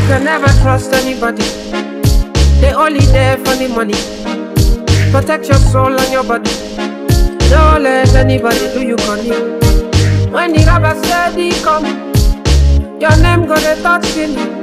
can never trust anybody. They only there for the money. Protect your soul and your body. Don't let anybody do you cunning. When the rubber steady come, your name gonna touch me.